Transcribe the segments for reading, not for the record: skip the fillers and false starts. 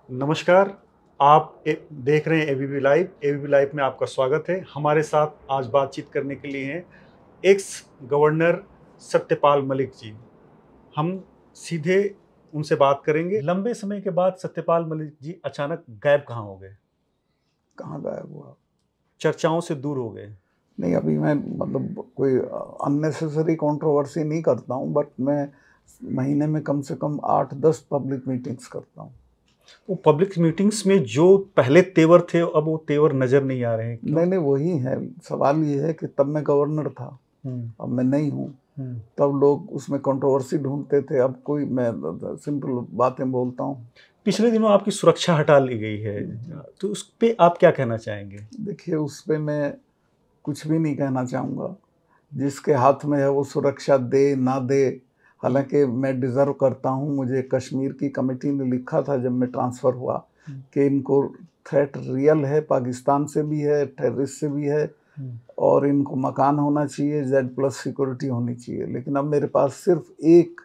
नमस्कार। आप देख रहे हैं एबीपी लाइव। एबीपी लाइव में आपका स्वागत है। हमारे साथ आज बातचीत करने के लिए हैं एक्स गवर्नर सत्यपाल मलिक जी। हम सीधे उनसे बात करेंगे। लंबे समय के बाद सत्यपाल मलिक जी अचानक गायब कहाँ हो गए? कहाँ गायब हुआ? चर्चाओं से दूर हो गए? नहीं, अभी मैं मतलब कोई अननेसेसरी कंट्रोवर्सी नहीं करता हूँ, बट मैं महीने में कम से कम 8-10 पब्लिक मीटिंग्स करता हूँ। वो पब्लिक मीटिंग्स में जो पहले तेवर थे अब वो तेवर नजर नहीं आ रहे हैं, क्यों? नहीं, वही है। सवाल ये है कि तब मैं गवर्नर था, अब मैं नहीं हूँ। तब लोग उसमें कंट्रोवर्सी ढूंढते थे, अब कोई मैं सिंपल बातें बोलता हूँ। पिछले दिनों आपकी सुरक्षा हटा ली गई है, तो उस पे आप क्या कहना चाहेंगे? देखिए, उस पर मैं कुछ भी नहीं कहना चाहूँगा। जिसके हाथ में है वो सुरक्षा दे ना दे, हालांकि मैं डिज़र्व करता हूँ। मुझे कश्मीर की कमेटी ने लिखा था जब मैं ट्रांसफ़र हुआ कि इनको थ्रेट रियल है, पाकिस्तान से भी है, टेररिस्ट से भी है, और इनको मकान होना चाहिए, Z+ सिक्योरिटी होनी चाहिए। लेकिन अब मेरे पास सिर्फ एक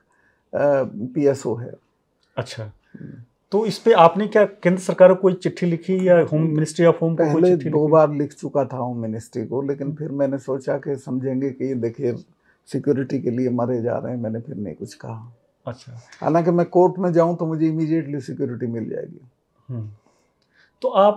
PSO है। अच्छा, तो इस पे आपने क्या केंद्र सरकार को कोई चिट्ठी लिखी या होम मिनिस्ट्री ऑफ होम को कोई पहले चिट्ठी 2 लिखी? बार लिख चुका था होम मिनिस्ट्री को, लेकिन फिर मैंने सोचा कि समझेंगे कि ये देखिए सिक्योरिटी के लिए मरे जा रहे हैं, मैंने फिर नहीं कुछ कहा। अच्छा। हालांकि मैं कोर्ट में जाऊं तो मुझे इमीडिएटली सिक्योरिटी मिल जाएगी। तो आप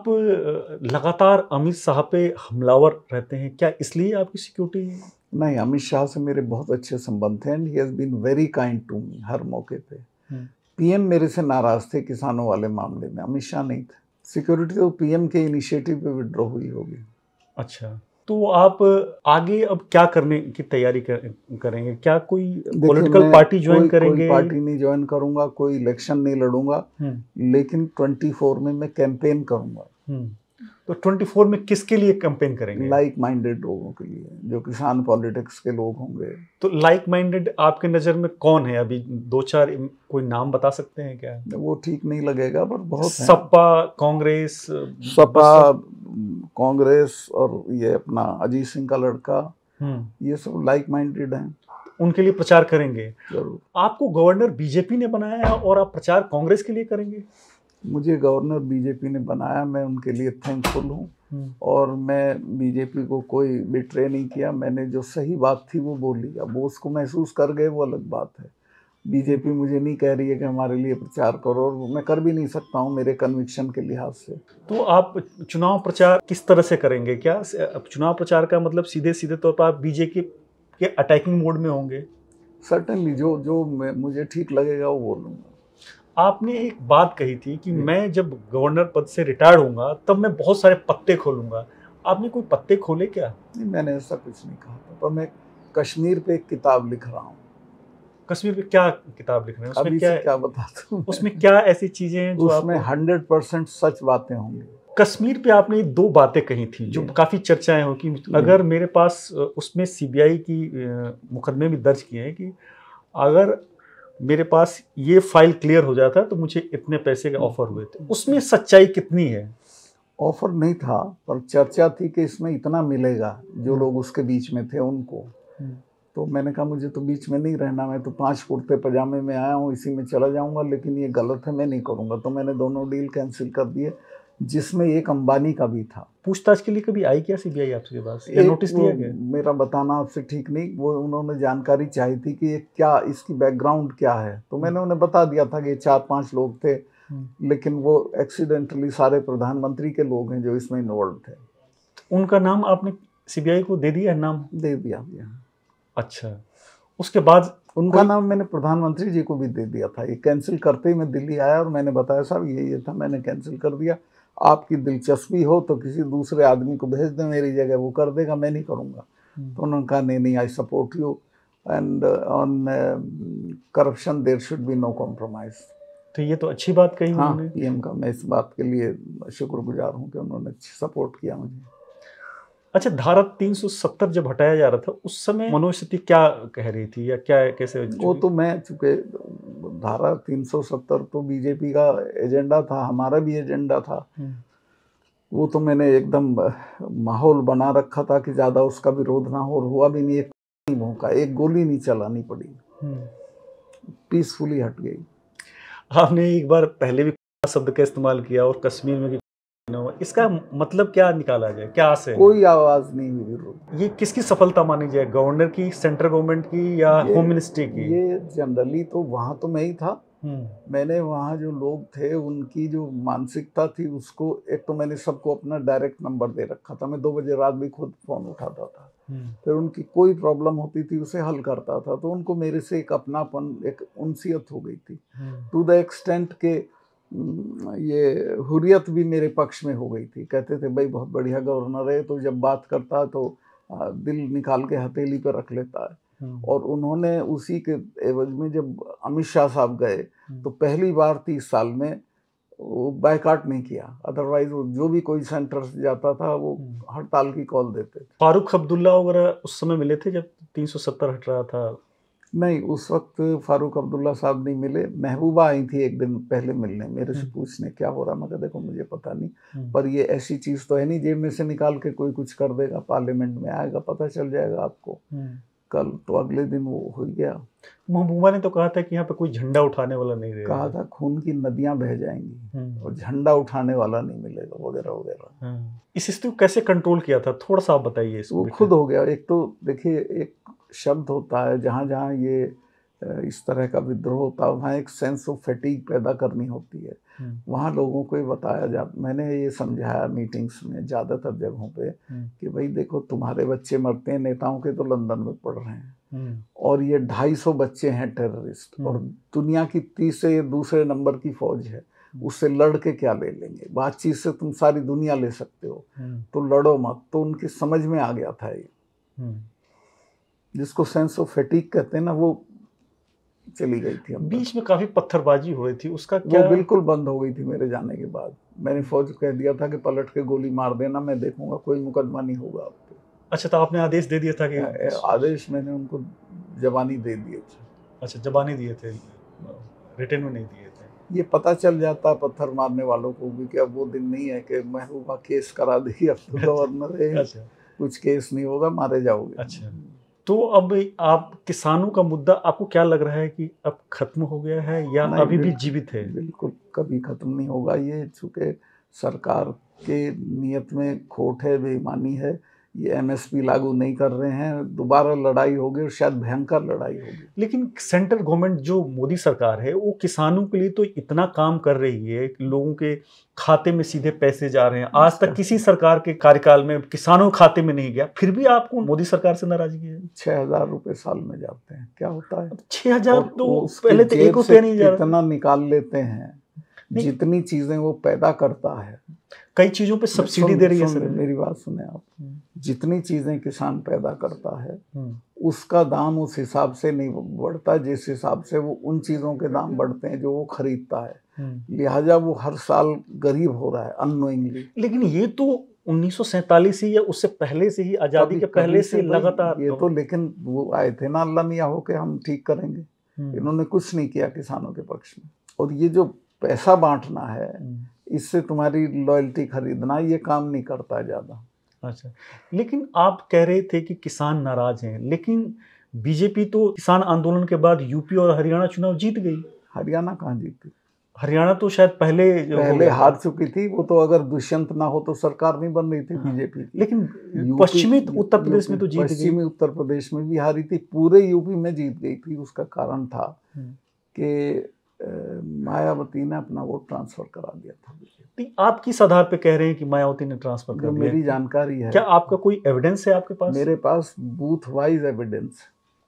लगातार अमित शाह पे हमलावर रहते हैं, क्या इसलिए आपकी सिक्योरिटी? नहीं, अमित शाह से मेरे बहुत अच्छे संबंध थे and he has been very kind to me हर मौके पे। पीएम मेरे से नाराज थे किसानों वाले मामले में, अमित शाह नहीं थे। सिक्योरिटी तो पीएम के इनिशिएटिव पे विड्रॉ हुई होगी। अच्छा, तो आप आगे अब क्या करने की तैयारी करेंगे? क्या कोई पॉलिटिकल पार्टी ज्वाइन कोई करेंगे? पार्टी नहीं ज्वाइन करूंगा, कोई इलेक्शन नहीं लड़ूंगा, लेकिन 24 में मैं कैंपेन करूंगा। तो 24 में किसके लिए कैंपेन करेंगे? लाइक माइंडेड लोगों के लिए, जो किसान पॉलिटिक्स के लोग होंगे। तो लाइक माइंडेड आपके नज़र में कौन है? अभी 2-4 कोई नाम बता सकते हैं क्या? वो ठीक नहीं लगेगा, पर बहुत हैं। सपा, कांग्रेस, सपा, कांग्रेस और ये अपना अजीत सिंह का लड़का, ये सब लाइक माइंडेड हैं। उनके लिए प्रचार करेंगे? जरूर। आपको गवर्नर बीजेपी ने बनाया और आप प्रचार कांग्रेस के लिए करेंगे? मुझे गवर्नर बीजेपी ने बनाया, मैं उनके लिए थैंकफुल हूँ, और मैं बीजेपी को कोई बिट्रे नहीं किया। मैंने जो सही बात थी वो बोली, अब वो उसको महसूस कर गए वो अलग बात है। बीजेपी मुझे नहीं कह रही है कि हमारे लिए प्रचार करो, और मैं कर भी नहीं सकता हूँ मेरे कन्विक्शन के लिहाज से। तो आप चुनाव प्रचार किस तरह से करेंगे? क्या चुनाव प्रचार का मतलब सीधे सीधे तौर पर आप बीजेपी के अटैकिंग मोड में होंगे? सर्टेनली, जो जो मुझे ठीक लगेगा वो बोलूँगा। आपने एक बात कही थी कि मैं जब गवर्नर पद से रिटायर्ड होऊंगा तब मैं बहुत सारे पत्ते खोलूंगा। आपने कोई पत्ते खोले क्या? नहीं, मैंने ऐसा कुछ नहीं कहा था, पर मैं कश्मीर पे एक किताब लिख रहा हूँ। कश्मीर पे क्या किताब लिख रहे हैं? उसमें अभी क्या से क्या बताता हूँ? उसमें क्या ऐसी चीजें हैं जो उसमें 100% सच बातें होंगी। कश्मीर पे आपने 2 बातें कही थी जो काफी चर्चाएं हो कि अगर मेरे पास उसमें सीबीआई की मुकदमे भी दर्ज किए हैं कि अगर मेरे पास ये फाइल क्लियर हो जाता तो मुझे इतने पैसे के ऑफर हुए थे। उसमें सच्चाई कितनी है? ऑफर नहीं था, पर चर्चा थी कि इसमें इतना मिलेगा जो लोग उसके बीच में थे उनको। तो मैंने कहा मुझे तो बीच में नहीं रहना, मैं तो 5 कुर्ते पजामे में आया हूँ, इसी में चला जाऊंगा, लेकिन ये गलत है, मैं नहीं करूंगा। तो मैंने दोनों डील कैंसिल कर दिए, जिसमें एक अंबानी का भी था। पूछताछ के लिए कभी आई क्या सीबीआई आपके पास या नोटिस दिया गया? मेरा बताना आपसे ठीक नहीं, वो उन्होंने जानकारी चाहिए थी कि ये क्या, इसकी बैकग्राउंड क्या है, तो मैंने उन्हें बता दिया था कि 4-5 लोग थे, लेकिन वो एक्सीडेंटली सारे प्रधानमंत्री के लोग हैं जो इसमें इन्वॉल्व थे। उनका नाम आपने सीबीआई को दे दिया? नाम दे दिया। अच्छा, उसके बाद उनका नाम मैंने प्रधानमंत्री जी को भी दे दिया था। ये कैंसिल करते ही मैं दिल्ली आया और मैंने बताया साहब ये था, मैंने कैंसिल कर दिया, आपकी दिलचस्पी हो तो किसी दूसरे आदमी को भेज दें मेरी जगह, वो कर देगा, मैं नहीं करूँगा। तो उन्होंने कहा नहीं, I support you and on corruption there should be no compromise. तो ये तो अच्छी बात कही उन्होंने। पीएम का मैं इस बात के लिए शुक्रगुजार हूँ कि उन्होंने सपोर्ट किया मुझे। अच्छा, धारा 370 जब हटाया जा रहा था उस समय मनोज सिन्हा क्या कह रही थी या क्या कैसे? वो तो मैं, चूंकि धारा 370 तो बीजेपी का एजेंडा था, हमारा भी एजेंडा था, वो तो मैंने एकदम माहौल बना रखा था कि ज़्यादा उसका विरोध ना हो, और हुआ भी नहीं। एक नहीं भौंका, एक गोली नहीं चलानी पड़ी, पीसफुली हट गई। आपने एक बार पहले भी शब्द का इस्तेमाल किया और कश्मीर में इसका मतलब क्या निकाला जाए, क्या आशय है? कोई आवाज नहीं हुई। ये किसकी सफलता मानी जाए, गवर्नर की, सेंट्रल गवर्नमेंट की या होम मिनिस्ट्री की? ये जनरली तो वहाँ तो मैं ही था। मैंने वहाँ जो लोग थे उनकी जो मानसिकता थी उसको, एक तो मैंने सबको अपना डायरेक्ट नंबर दे रखा था, मैं 2 बजे रात भी खुद फोन उठाता था। फिर उनकी कोई प्रॉब्लम होती थी उसे हल करता था, तो उनको मेरे से एक अपनापन, एक उनसियत हो गई थी, टू द एक्सटेंट के ये हुर्रियत भी मेरे पक्ष में हो गई थी। कहते थे भाई बहुत बढ़िया गवर्नर है, तो जब बात करता है तो दिल निकाल के हथेली पर रख लेता है। और उन्होंने उसी के एवज में जब अमित शाह साहब गए तो पहली बार 30 साल में वो बायकाट नहीं किया, अदरवाइज जो भी कोई सेंटर से जाता था वो हड़ताल की कॉल देते थे। फारूक अब्दुल्ला वगैरह उस समय मिले थे जब 370 हट रहा था? नहीं, उस वक्त फारूक अब्दुल्ला साहब नहीं मिले। महबूबा आई थी एक दिन पहले मिलने, मेरे से पूछने क्या हो रहा। मैं कहा देखो मुझे पता नहीं, पर ये ऐसी चीज़ तो है नहीं जेब में से निकाल के कोई कुछ कर देगा, पार्लियामेंट में आएगा पता चल जाएगा आपको। कल तो अगले दिन वो हो गया। महबूबा ने तो कहा था कि यहाँ पे कोई झंडा उठाने वाला नहीं रहेगा, कहा था खून की नदियां बह जाएंगी और झंडा उठाने वाला नहीं मिलेगा वगैरह वगैरह। इस स्थिति को कैसे कंट्रोल किया था, थोड़ा सा आप बताइए। वो खुद हो गया। एक तो देखिए, एक शब्द होता है जहाँ जहाँ ये इस तरह का विद्रोह होता है वहाँ एक सेंस ऑफ फैटीग पैदा करनी होती है। वहाँ लोगों को बताया जाता, मैंने ये समझाया मीटिंग्स में ज़्यादातर जगहों पे कि भाई देखो तुम्हारे बच्चे मरते हैं, नेताओं के तो लंदन में पढ़ रहे हैं, और ये 250 बच्चे हैं टेररिस्ट, और दुनिया की तीसरे दूसरे नंबर की फौज है, उससे लड़ के क्या ले लेंगे, बातचीत से तुम सारी दुनिया ले सकते हो, तो लड़ो मत। तो उनकी समझ में आ गया था ये, जिसको सेंस ऑफ फैटीग कहते हैं ना, वो चली गई थी। बीच में काफी पत्थरबाजी हो रही थी, उसका क्या? वो बिल्कुल बंद हो गई थी मेरे जाने के बाद। मैंने फौज को कह दिया था कि पलट के गोली मार देना, मैं देखूंगा, कोई मुकदमा नहीं होगा आप पे। अच्छा, तो आपने आदेश दे दिया था कि? आदेश मैंने उनको जबानी दे दिए थे। अच्छा, जबानी दिए थे, रिटर्न में नहीं दिए थे। ये पता चल जाता पत्थर मारने वालों को भी कि अब वो दिन नहीं है कि महबूबा केस करा देगी, अब तो गवर्नर है, कुछ केस नहीं होगा, मारे जाओगे। अच्छा, तो अब आप किसानों का मुद्दा आपको क्या लग रहा है कि अब खत्म हो गया है या अभी भी जीवित है? बिल्कुल कभी खत्म नहीं होगा ये, चूँकि सरकार के नियत में खोट है, बेईमानी है। ये एमएसपी लागू नहीं कर रहे हैं, दोबारा लड़ाई होगी और शायद भयंकर लड़ाई होगी। लेकिन सेंट्रल गवर्नमेंट जो मोदी सरकार है वो किसानों के लिए तो इतना काम कर रही है, लोगों के खाते में सीधे पैसे जा रहे हैं। आज तक किसी सरकार के कार्यकाल में किसानों के खाते में नहीं गया, फिर भी आपको मोदी सरकार से नाराजगी है? 6,000 रुपए साल में जाते हैं, क्या होता है? 6,000 तो पहले तो 1 रुपया नहीं जा रहा। कितना निकाल लेते हैं, जितनी चीजें वो पैदा करता है। कई चीजों पे सब्सिडी दे रही है। मेरी बात सुने आप, जितनी चीजें किसान पैदा करता है उसका दाम उस हिसाब से नहीं बढ़ता जिस हिसाब से वो उन चीजों के दाम बढ़ते हैं जो वो खरीदता है। लिहाजा वो हर साल गरीब हो रहा है अननोइंगली। लेकिन ये तो 1947 से या उससे पहले से ही, आजादी के पहले से लगातार ये तो, लेकिन वो आए थे ना अल्लाह मियाँ हो के हम ठीक करेंगे, इन्होंने कुछ नहीं किया किसानों के पक्ष में। और ये जो पैसा बांटना है, इससे तुम्हारी लॉयल्टी खरीदना, ये काम नहीं करता ज्यादा। अच्छा, लेकिन आप कह रहे थे कि किसान नाराज हैं, लेकिन बीजेपी तो किसान आंदोलन के बाद यूपी और हरियाणा चुनाव जीत गई। हरियाणा कहाँ जीती? हरियाणा तो शायद पहले हार चुकी थी वो तो। अगर दुष्यंत ना हो तो सरकार नहीं बन रही थी बीजेपी की। लेकिन पश्चिमी उत्तर प्रदेश में तो जीत गई। पश्चिमी उत्तर प्रदेश में भी हारी थी, पूरे यूपी में जीत गई थी। उसका कारण था कि मायावती ने अपना वोट ट्रांसफर करा दिया था। आप किस आधार पे कह रहे हैं कि मायावती ने ट्रांसफर कर दिया? मेरी जानकारी है। क्या आपका कोई एविडेंस है आपके पास? मेरे पास बूथ वाइज एविडेंस।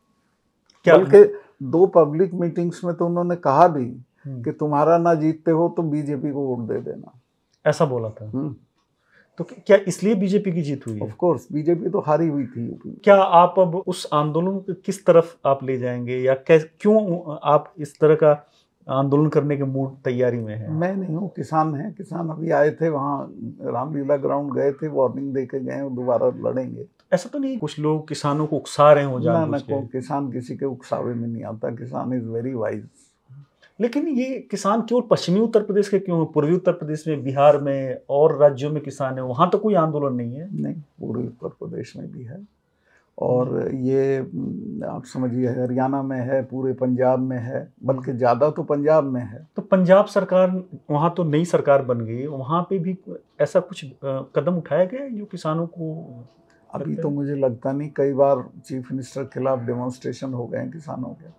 बल्कि 2 पब्लिक मीटिंग्स में तो उन्होंने कहा भी कि तुम्हारा ना जीतते हो तो बीजेपी को वोट दे देना, ऐसा बोला था। तो क्या इसलिए बीजेपी की जीत हुई है? ऑफ कोर्स, बीजेपी तो हारी हुई थी यूपी। क्या आप अब उस आंदोलन को किस तरफ आप ले जाएंगे, या क्यों आप इस तरह का आंदोलन करने के मूड तैयारी में हैं? मैं नहीं हूँ, किसान हैं। किसान अभी आए थे वहाँ रामलीला ग्राउंड गए थे, वार्निंग दे के गए, दोबारा लड़ेंगे। ऐसा तो नहीं कुछ लोग किसानों को उकसा रहे हो जानबूझ के? किसान किसी के उकसावे में नहीं आता। किसान इज वेरी वाइज। लेकिन ये किसान केवल पश्चिमी उत्तर प्रदेश के क्यों? पूर्वी उत्तर प्रदेश में, बिहार में और राज्यों में किसान है, वहाँ तो कोई आंदोलन नहीं है? नहीं, पूर्वी उत्तर प्रदेश में भी है। और ये आप समझिए हरियाणा में है, पूरे पंजाब में है, बल्कि ज़्यादा तो पंजाब में है। तो पंजाब सरकार, वहाँ तो नई सरकार बन गई, वहाँ पे भी ऐसा कुछ कदम उठाया गया है जो किसानों को? अभी तो मुझे लगता नहीं, कई बार चीफ मिनिस्टर के खिलाफ डेमोन्स्ट्रेशन हो गए हैं किसानों के।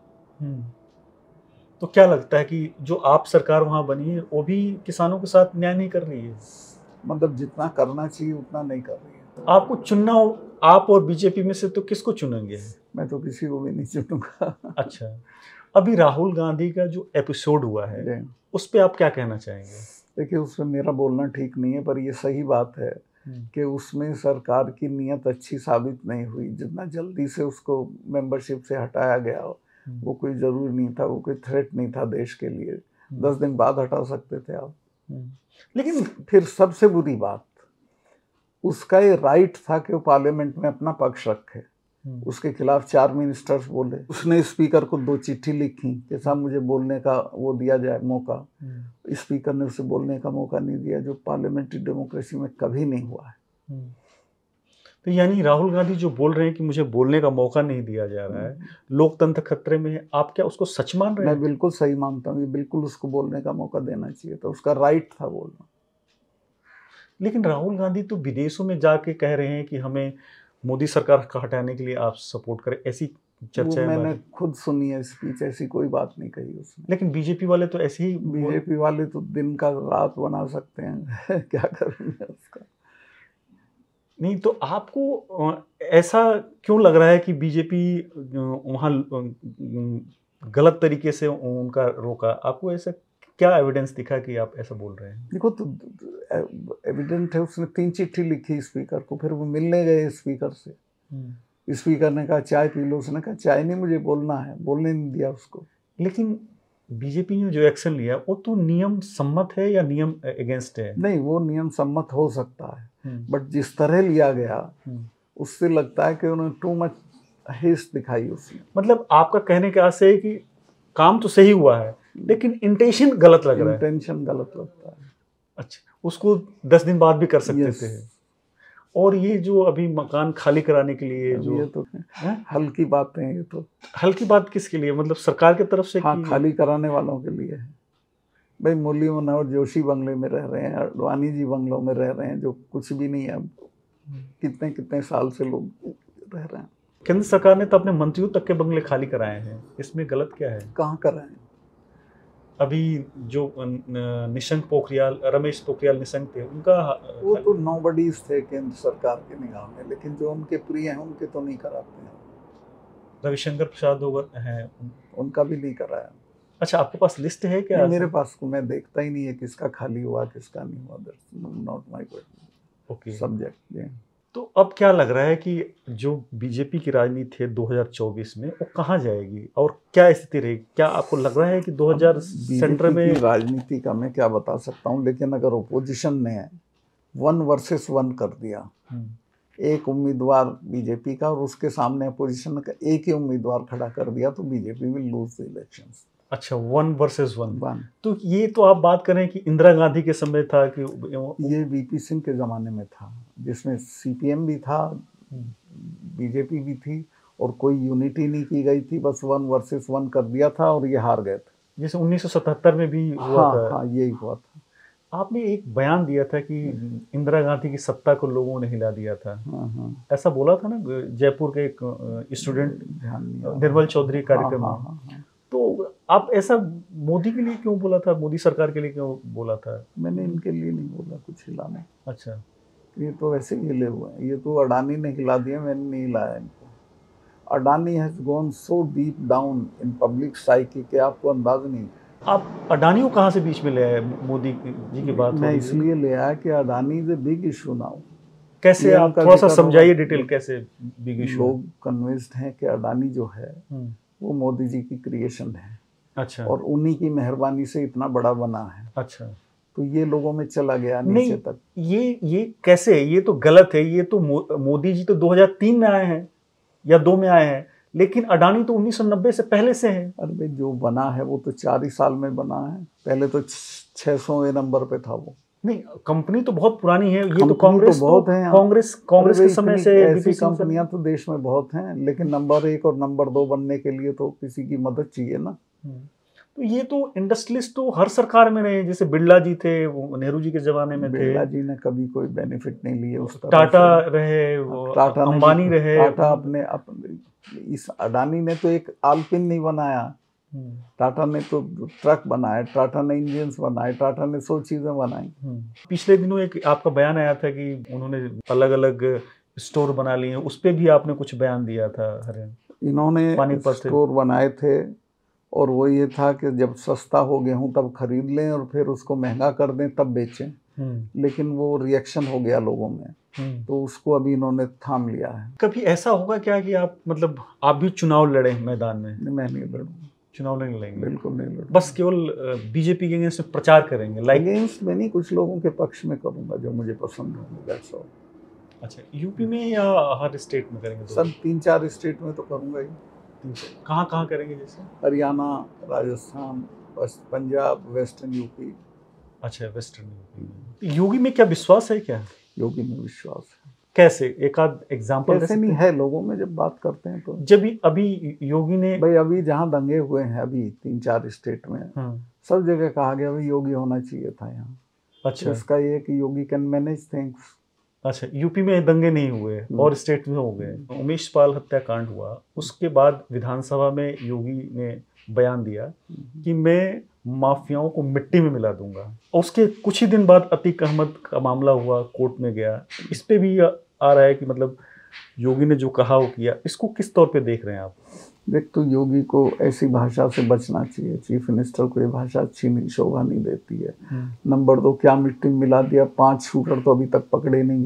तो क्या लगता है कि जो आप सरकार वहाँ बनी है वो भी किसानों के साथ न्याय नहीं कर रही है? मतलब जितना करना चाहिए उतना नहीं कर रही है। आपको चुनना हो, आप और बीजेपी में से तो किसको चुनेंगे? मैं तो किसी को भी नहीं चुनूंगा। अच्छा, अभी राहुल गांधी का जो एपिसोड हुआ है उस पर आप क्या कहना चाहेंगे? देखिए, उसमें मेरा बोलना ठीक नहीं है, पर ये सही बात है कि उसमें सरकार की नीयत अच्छी साबित नहीं हुई। जितना जल्दी से उसको मेंबरशिप से हटाया गया, वो कोई ज़रूरी नहीं था, वो कोई थ्रेट नहीं था देश के लिए। 10 दिन बाद हटा सकते थे आप। लेकिन फिर सबसे बुरी बात, उसका ये राइट था कि वो पार्लियामेंट में अपना पक्ष रखे। उसके खिलाफ 4 मिनिस्टर्स बोले, उसने स्पीकर को 2 चिट्ठी लिखी कि साहब मुझे बोलने का वो दिया जाए मौका। स्पीकर ने उसे बोलने का मौका नहीं दिया, जो पार्लियामेंट्री डेमोक्रेसी में कभी नहीं हुआ है। तो यानी राहुल गांधी जो बोल रहे हैं कि मुझे बोलने का मौका नहीं दिया जा रहा है, लोकतंत्र खतरे में है, आप क्या उसको सच मान रहे हैं? मैं बिल्कुल सही मानता हूँ, बिल्कुल उसको बोलने का मौका देना चाहिए था, उसका राइट था बोलना। लेकिन राहुल गांधी तो विदेशों में जाके कह रहे हैं कि हमें मोदी सरकार का हटाने के लिए आप सपोर्ट करें, ऐसी चर्चा है। मैंने खुद सुनी है स्पीच, ऐसी कोई बात नहीं कही उसने। लेकिन बीजेपी वाले तो ऐसे ही, बीजेपी वाले तो दिन का रात बना सकते हैं। क्या करेंगे उसका? नहीं तो आपको ऐसा क्यों लग रहा है कि बीजेपी वहाँ गलत तरीके से उनका रोका? आपको ऐसा क्या एविडेंस दिखा कि आप ऐसा बोल रहे हैं? देखो, तो एविडेंट है, उसने 3 चिट्ठी लिखी स्पीकर को, फिर वो मिलने गए स्पीकर से। स्पीकर ने कहा चाय पी लो, उसने कहा चाय नहीं, मुझे बोलना है, बोलने नहीं दिया उसको। लेकिन बीजेपी ने जो एक्शन लिया वो तो नियम सम्मत है या नियम अगेंस्ट है? नहीं, वो नियम सम्मत हो सकता है, बट जिस तरह लिया गया उससे लगता है कि उन्होंने टू मच हेस्ट दिखाई उसमें। मतलब आपका कहने का आशय है कि काम तो सही हुआ है लेकिन इंटेंशन गलत लग रहा है? इंटेंशन गलत लगता है। अच्छा, उसको 10 दिन बाद भी कर सकते थे। और ये जो अभी मकान खाली कराने के लिए जो, ये तो हल्की बातें हैं। ये तो हल्की बात किसके लिए, मतलब सरकार की तरफ से? हाँ, खाली कराने वालों के लिए है भाई। मुरली मनोहर जोशी बंगले में रह रहे हैं, अडवाणी जी बंगलों में रह रहे हैं, जो कुछ भी नहीं है। अब कितने कितने साल से लोग रह रहे हैं। केंद्र सरकार ने तो अपने मंत्रियों तक के बंगले खाली कराए हैं, इसमें गलत क्या है? कहाँ कराए? अभी जो निशंक पोखरियाल, रमेश पोखरियाल निशंक थे, उनका वो तो नोबडीज थे केंद्र सरकार के निगाह में, लेकिन जो उनके प्रिय हैं उनके तो नहीं कराते हैं। रविशंकर प्रसाद हैं, उनका भी नहीं कराया। अच्छा, आपके पास लिस्ट है क्या? मेरे पास को, मैं देखता ही नहीं है किसका खाली हुआ किसका नहीं हुआ। Not my subject. तो अब क्या लग रहा है कि जो बीजेपी की राजनीति है 2024 में वो कहाँ जाएगी और क्या स्थिति रहेगी? क्या आपको लग रहा है कि 2000 सेंटर में राजनीति का मैं क्या बता सकता हूँ, लेकिन अगर ओपोजिशन ने 1 वर्सेस 1 कर दिया, एक उम्मीदवार बीजेपी का और उसके सामने अपोजिशन का एक ही उम्मीदवार खड़ा कर दिया, तो BJP will lose the elections. अच्छा, 1 वर्सेस 1। तो ये तो आप बात करें कि इंदिरा गांधी के समय था कि ये वीपी सिंह के ज़माने में था, जिसमें सीपीएम भी था, बीजेपी भी थी, और कोई यूनिटी नहीं की गई थी। बस 1 वर्सेस 1 कर दिया था और ये हार गए थे। जैसे 1977 में भी हुआ था। हाँ, यही हुआ था। आपने एक बयान दिया था कि इंदिरा गांधी की सत्ता को लोगों ने हिला दिया था। ऐसा बोला था ना जयपुर के एक स्टूडेंट निर्मल चौधरी कार्यक्रम में। तो आप ऐसा मोदी के लिए क्यों बोला था, मोदी सरकार के लिए क्यों बोला था? मैंने इनके लिए नहीं बोला कुछ हिलाने। अच्छा, ये तो वैसे ही हिले हुए हैं। ये तो अडानी ने हिला दिया, मैंने नहीं हिलाया इनको। Adani has gone so deep down in public psyche कि आपको अंदाज नहीं। आप अडानी को कहाँ से बीच में ले आए? मोदी जी की बात मैं इसलिए ले आया कि Adani is a big issue now. कैसे, आप थोड़ा सा समझाइए डिटेल, कैसे बिग इशू? लोग कन्विंस्ड हैं कि अडानी जो है वो मोदी जी की क्रिएशन है। अच्छा, और उन्हीं की मेहरबानी से इतना बड़ा बना है। अच्छा, तो ये लोगों में चला गया नीचे तक। ये कैसे? ये तो गलत है। ये तो मोदी जी तो 2003 में आए हैं या 2 में आए हैं, लेकिन अडानी तो 1990 से पहले से है। अरे भाई, जो बना है वो तो 4 ही साल में बना है। पहले तो 600वें नंबर पे था वो। नहीं, कंपनी तो बहुत पुरानी है, ये तो कंपनी कांग्रेस तो बहुत है यहाँ। कांग्रेस के समय से ऐसी बीपीसीएल कंपनियां तो देश में बहुत हैं, लेकिन नंबर 1 और नंबर 2 बनने के लिए तो किसी की मदद चाहिए ना। तो ये तो इंडस्ट्रियलिस्ट तो हर सरकार में रहे, जैसे बिरला जी थे, वो नेहरू जी के जमाने में थे। बिरला जी ने कभी कोई बेनिफिट नहीं लिए उस तरह टाटा से। रहे, टाटा ने अंबानी रहे, टाटा अपने इस अडानी ने तो एक आलपिन नहीं बनाया, टाटा ने तो ट्रक बनाए, टाटा ने इंजन्स बनाए, टाटा ने 100 चीजें बनाई। पिछले दिनों एक आपका बयान आया था कि उन्होंने अलग अलग स्टोर बना लिए, उस पर भी आपने कुछ बयान दिया था। इन्होंने स्टोर बनाए थे और वो ये था कि जब सस्ता हो गेहूं तब खरीद लें और फिर उसको महंगा कर दें तब बेचें, लेकिन वो रिएक्शन हो गया लोगों में, तो उसको अभी इन्होंने थाम लिया है। कभी ऐसा होगा क्या कि आप मतलब आप भी चुनाव लड़े मैदान में? मैं नहीं लड़ूंगा, चुनाव नहीं लड़ेंगे? बिल्कुल नहीं लड़ूंगा, बस केवल बीजेपी के अगेंस्ट में प्रचार करेंगे? अगेंस्ट में नहीं, कुछ लोगों के पक्ष में करूंगा जो मुझे पसंद होंगे। अच्छा, यूपी में या हर स्टेट में करेंगे? सब 3-4 स्टेट में तो करूंगा ही। कहाँ करेंगे? जैसे हरियाणा, राजस्थान, पंजाब, वेस्टर्न यूपी। अच्छा, वेस्टर्न यूपी। योगी में क्या विश्वास है क्या? योगी में विश्वास है। कैसे? एक आध एग्जांपल कैसे नहीं है, लोगों में जब बात करते हैं तो। जब अभी योगी ने भाई अभी जहाँ दंगे हुए हैं अभी 3-4 स्टेट में, सब जगह कहा गया भाई योगी होना चाहिए था यहाँ। अच्छा, इसका ये कि योगी कैन मैनेज थिंग्स। अच्छा, यूपी में दंगे नहीं हुए और स्टेट में हो गए। उमेश पाल हत्याकांड हुआ, उसके बाद विधानसभा में योगी ने बयान दिया कि मैं माफियाओं को मिट्टी में मिला दूंगा। उसके कुछ ही दिन बाद अतीक अहमद का मामला हुआ, कोर्ट में गया। इस पे भी आ रहा है कि मतलब योगी ने जो कहा वो किया। इसको किस तौर पे देख रहे हैं आप? देख, तो योगी को ऐसी भाषा से बचना चाहिए। चीफ मिनिस्टर को ये भाषा अच्छी नहीं, शोभा नहीं देती है। नंबर 2, क्या मिट्टी में मिला दिया? 5 शूटर तो अभी तक पकड़े नहीं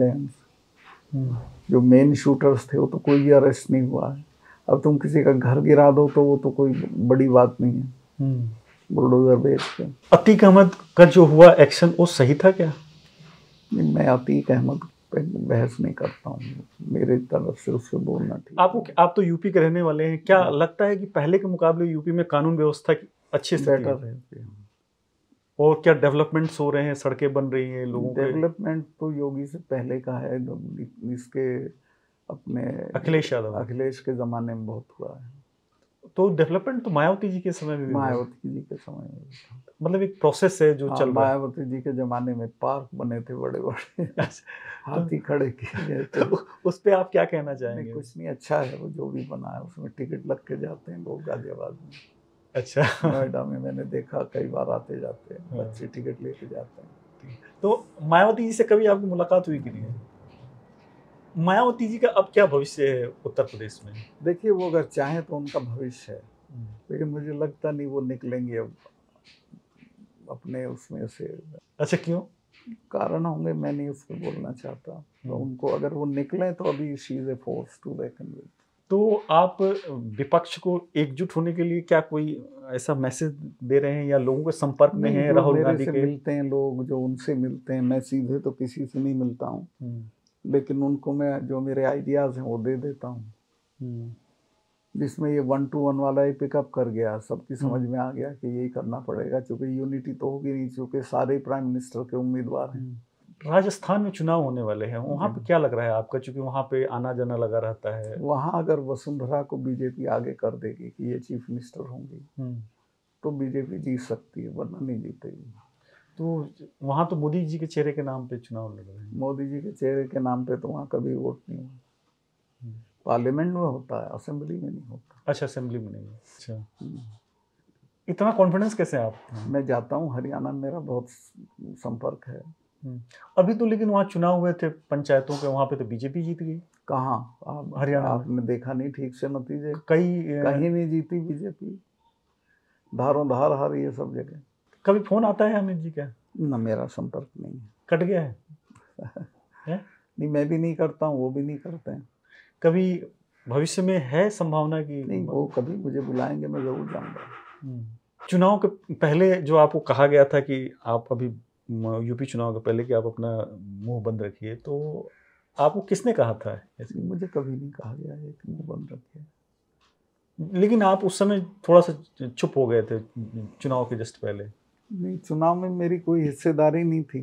गए। जो मेन शूटर्स थे वो तो कोई भी अरेस्ट नहीं हुआ है। अब तुम किसी का घर गिरा दो तो वो तो कोई बड़ी बात नहीं है, बुलडोजर भेज के। अतीक अहमद का जो हुआ एक्शन वो सही था क्या? नहीं, मैं अतीक अहमद पे बहस नहीं करता हूँ, मेरे तरफ से उससे बोलना ठीक। आप तो यूपी के रहने वाले हैं, क्या लगता है कि पहले के मुकाबले यूपी में कानून व्यवस्था की अच्छी स्थिति है? और क्या डेवलपमेंट्स हो रहे हैं, सड़कें बन रही हैं लोगों के? डेवलपमेंट तो योगी से पहले का है, इसके अपने अखिलेश के ज़माने में बहुत हुआ है। तो डेवलपमेंट तो मायावती जी के समय में भी, मायावती जी के समय में मतलब एक प्रोसेस है जो चल रहा है। मायावती जी के ज़माने में पार्क बने थे बड़े बड़े, हाथी खड़े किए गए थे। तो उस पर आप क्या कहना चाहेंगे? कुछ नहीं, अच्छा है वो जो भी बना है, उसमें टिकट लग के जाते हैं लोग गाजियाबाद में। अच्छा, नोएडा में मैंने देखा, कई बार आते जाते हैं बच्चे टिकट लेके जाते हैं। तो मायावती जी से कभी आपकी मुलाकात हुई कि नहीं? मायावती जी का अब क्या भविष्य है उत्तर प्रदेश में? देखिए, वो अगर चाहें तो उनका भविष्य है, लेकिन मुझे लगता नहीं वो निकलेंगे अब अपने उसमें से। अच्छा, क्यों? कारण होंगे, मैं नहीं उसको बोलना चाहता। तो उनको अगर वो निकले तो अभी she is a force to reckon with. तो आप विपक्ष को एकजुट होने के लिए क्या कोई ऐसा मैसेज दे रहे हैं या लोगों के संपर्क में हैं? राहुल गांधी के मिलते हैं लोग, जो उनसे मिलते हैं, मैं सीधे तो किसी से नहीं मिलता हूँ, लेकिन उनको मैं जो मेरे आइडियाज़ हैं वो दे देता हूँ। जिसमें ये 1-to-1 वाला ही पिकअप कर गया, सबकी समझ में आ गया कि यही करना पड़ेगा, क्योंकि यूनिटी तो होगी नहीं, क्योंकि सारे प्राइम मिनिस्टर के उम्मीदवार हैं। राजस्थान में चुनाव होने वाले हैं, वहाँ पे क्या लग रहा है आपका? क्योंकि वहाँ पे आना जाना लगा रहता है। वहाँ अगर वसुंधरा को बीजेपी आगे कर देगी कि ये चीफ मिनिस्टर होंगी तो बीजेपी जीत सकती है, वरना नहीं जीतेगी। तो वहाँ तो मोदी जी के चेहरे के नाम पे चुनाव लग रहे हैं। मोदी जी के चेहरे के नाम पे तो वहाँ कभी वोट नहीं हुआ। पार्लियामेंट में होता है, असेंबली में नहीं होता। अच्छा, असेंबली में नहीं। अच्छा, इतना कॉन्फिडेंस कैसे आप? मैं जाता हूँ हरियाणा में, मेरा बहुत संपर्क है। अभी तो लेकिन वहाँ चुनाव हुए थे पंचायतों के, वहाँ पे तो बीजेपी जीत गई। कहाँ? हरियाणा आपने देखा नहीं ठीक से नतीजे? कहीं नहीं जीती बीजेपी, धारों धार हारी है सब जगह। कभी फोन आता है अमित जी का? ना, मेरा संपर्क नहीं है, कट गया है। नहीं, मैं भी नहीं करता हूँ, वो भी नहीं करते हैं। कभी भविष्य में है संभावना कि? नहीं, वो कभी मुझे बुलाएंगे, मैं जरूर जाऊंगा। चुनाव के पहले जो आपको कहा गया था कि आप अभी यूपी चुनाव के पहले कि आप अपना मुंह बंद रखिए, तो आपको किसने कहा था? मुझे कभी नहीं कहा गया है कि मुंह बंद रखिए, लेकिन आप उस समय थोड़ा सा चुप हो गए थे चुनाव के जस्ट पहले। नहीं, चुनाव में मेरी कोई हिस्सेदारी नहीं थी।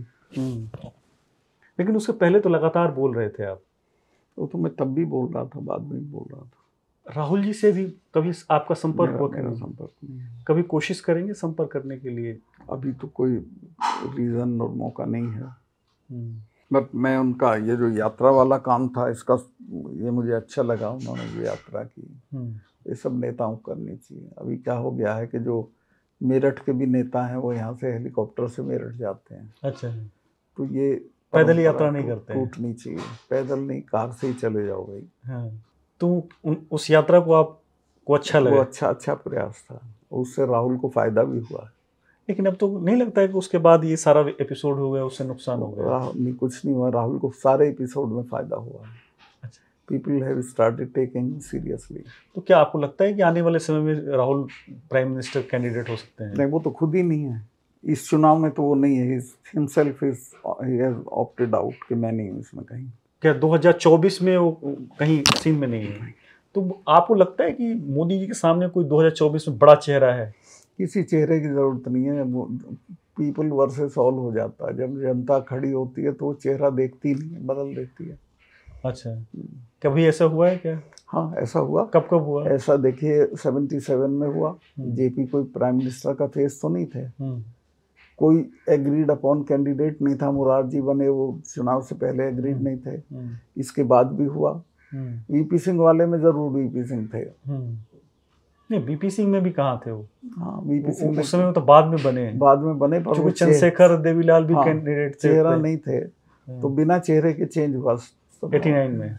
लेकिन उससे पहले तो लगातार बोल रहे थे आप। वो तो मैं तब भी बोल रहा था, बाद में भी बोल रहा था। राहुल जी से भी कभी आपका संपर्क हुआ? मेरा संपर्क नहीं है। कभी कोशिश करेंगे संपर्क करने के लिए? अभी तो कोई रीज़न और मौका नहीं है। बट मैं उनका ये जो यात्रा वाला काम था, इसका ये मुझे अच्छा लगा, उन्होंने जो यात्रा की। ये सब नेताओं को करनी चाहिए। अभी क्या हो गया है कि जो मेरठ के भी नेता हैं वो यहाँ से हेलीकॉप्टर से मेरठ जाते हैं। अच्छा। तो ये पैदल यात्रा नहीं करते हैं? टूटनी चाहिए। पैदल नहीं, कार से ही चले जाओ भाई। हाँ। तो उस यात्रा को आपको अच्छा लगा? वो अच्छा प्रयास था, उससे राहुल को फायदा भी हुआ। लेकिन अब तो नहीं लगता है कि उसके बाद ये सारा एपिसोड हो गया उससे नुकसान हो गया? नहीं, कुछ नहीं हुआ। राहुल को सारे एपिसोड में फायदा हुआ। अच्छा। People have started taking seriously. तो क्या आपको लगता है कि आने वाले समय में राहुल प्राइम मिनिस्टर कैंडिडेट हो सकते हैं? नहीं, वो तो खुद ही नहीं है इस चुनाव में, तो वो नहीं है। Himself is he has opted out कि मैं नहीं हूँ इसमें कहीं। क्या 2024 में वो कहीं सीन में नहीं है? तो आपको लगता है कि मोदी जी के सामने कोई 2024 में बड़ा चेहरा है? किसी चेहरे की जरूरत नहीं है। वो पीपल वर्सेस ऑल हो जाता है। जब जनता खड़ी होती है तो वो चेहरा देखती नहीं है, बदल देती है। अच्छा, कभी ऐसा हुआ है क्या? हाँ, ऐसा हुआ। कब हुआ ऐसा? देखिए 77 में हुआ। जेपी कोई प्राइम मिनिस्टर का फेस तो नहीं थे, कोई एग्रीड अपॉन कैंडिडेट नहीं था। मुरारजी बने, वो चुनाव से पहले एग्रीड नहीं थे। इसके बाद भी हुआ। वीपी सिंह वाले में जरूर वीपी सिंह थे। नहीं, वीपी सिंह में भी कहाँ थे वो? हाँ, वीपी सिंह उस समय तो बाद में बने। पर क्योंकि चंद्रशेखर देवीलाल भी कैंडिडेट थे। चेहरा नहीं थे, तो बिना चेहरे के चेंज हुआ 89 में।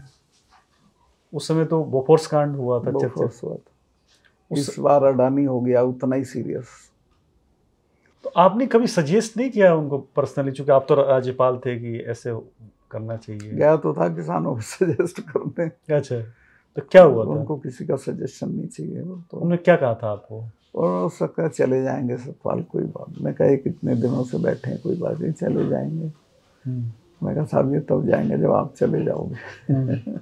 उस समय तो बोफोर्स कांड हुआ था। इस बार अडानी हो गया उतना ही सीरियस। तो आपने कभी सजेस्ट नहीं किया उनको पर्सनली, चूंकि आप तो राज्यपाल थे, कि ऐसे करना चाहिए? गया तो था किसानों को सजेस्ट करने। अच्छा, तो क्या हुआ था? उनको किसी का सजेशन नहीं चाहिए। वो तो उन्होंने क्या कहा था आपको? और उसका चले जाएंगे सतपाल, कोई बात। मैं कहा कितने दिनों से बैठे हैं, कोई बात नहीं, चले जाएंगे। मैं कहा साहब ये तब जाएंगे जब आप चले जाओगे।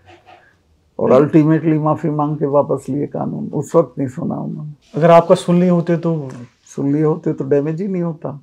और अल्टीमेटली माफी मांग के वापस लिए कानून। उस वक्त नहीं सुना उन्होंने। अगर आपका सुन लिए होते तो डैमेज ही नहीं होता।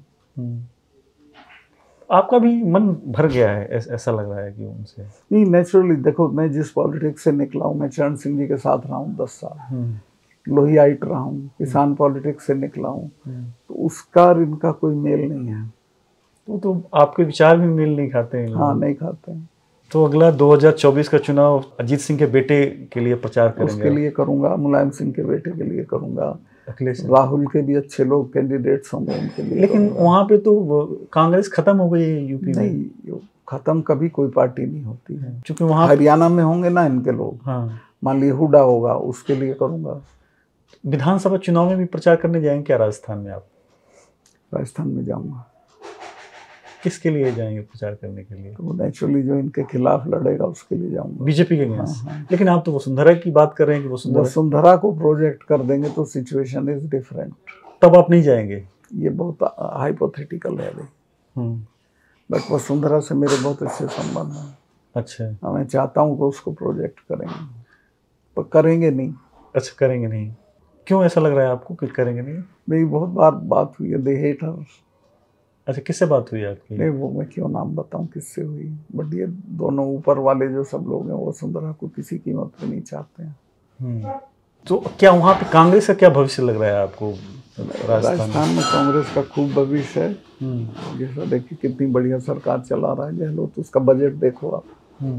आपका भी मन भर गया है, ऐसा लग रहा है कि उनसे? नहीं, नेचुरली। देखो, मैं जिस पॉलिटिक्स से निकला हूँ, मैं चरण सिंह जी के साथ रहा हूँ 10 साल, लोहियाइट रहा हूँ, किसान पॉलिटिक्स से निकला हूँ, तो उसका और इनका कोई मेल नहीं है। तो आपके विचार भी मेल नहीं खाते हैं? हाँ, नहीं खाते हैं। तो अगला 2024 का चुनाव अजीत सिंह के बेटे के लिए प्रचार करेंगे? उसके लिए करूंगा, मुलायम सिंह के बेटे के लिए करूंगा, राहुल के भी अच्छे लोग कैंडिडेट्स होंगे उनके लिए। लेकिन वहाँ पे तो कांग्रेस खत्म हो गई है यूपी में। नहीं, खत्म कभी कोई पार्टी नहीं होती है। क्योंकि वहाँ हरियाणा में होंगे ना इनके लोग। हाँ, मान ली हुडा होगा, उसके लिए करूंगा। विधानसभा चुनाव में भी प्रचार करने जाएंगे क्या राजस्थान में आप? राजस्थान में जाऊंगा। किसके लिए जाएंगे प्रचार करने के लिए? तो नेचुरली जो इनके खिलाफ लड़ेगा उसके लिए जाऊंगा, बीजेपी के अगेंस्ट। लेकिन आप तो वसुंधरा की बात कर रहे हैं कि वसुंधरा को प्रोजेक्ट कर देंगे तो सिचुएशन इज डिफरेंट। तब आप नहीं जाएंगे? ये बहुत हाइपोथेटिकल है भाई। बट वसुंधरा से मेरे बहुत अच्छे संबंध हैं। अच्छा। मैं चाहता हूँ कि उसको प्रोजेक्ट करेंगे, पर करेंगे नहीं। अच्छा, करेंगे नहीं? क्यों ऐसा लग रहा है आपको कि करेंगे नहीं? मेरी बहुत बार बात हुई है, दे हेट हर। अच्छा, किससे बात हुई आपकी? नहीं, वो मैं क्यों नाम बताऊं किससे हुई। बट ये दोनों ऊपर वाले जो सब लोग हैं वो वसुंधरा को किसी कीमत पे नहीं चाहते हैं। तो क्या वहाँ पे कांग्रेस का क्या भविष्य लग रहा है आपको? राजस्थान में कांग्रेस का खूब भविष्य है। जैसा देखिए कितनी बढ़िया सरकार चला रहा है गहलोत, तो उसका बजट देखो आप।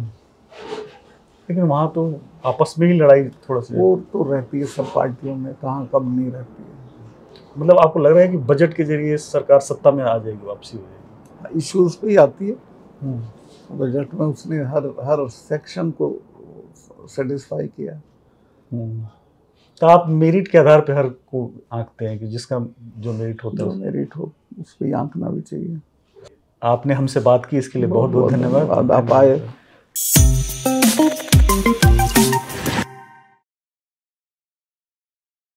लेकिन वहाँ तो आपस में ही लड़ाई थोड़ा सा वो तो रहती है सब पार्टियों में, कहाँ कब नहीं रहती है। मतलब आपको लग रहा है कि बजट के जरिए सरकार सत्ता में आ जाएगी, वापसी हो जाएगी? इश्यूज पे ही आती है। बजट में उसने हर सेक्शन को सेटिस्फाई किया। तो आप मेरिट के आधार पे हर को आंकते हैं कि जिसका जो मेरिट होता है, जो मेरिट हो उस पर आंकना भी चाहिए। आपने हमसे बात की, इसके लिए बहुत बहुत धन्यवाद। आप आए।